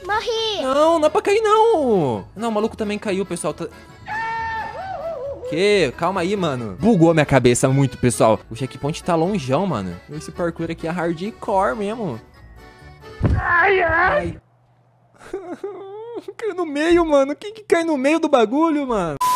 Morri. Não, não é pra cair, não. Não, o maluco também caiu, pessoal. Que? Calma aí, mano. Bugou minha cabeça muito, pessoal. O checkpoint tá longeão, mano. Esse parkour aqui é hardcore mesmo. Ai, ai. Caiu no meio, mano. Quem que cai no meio do bagulho, mano?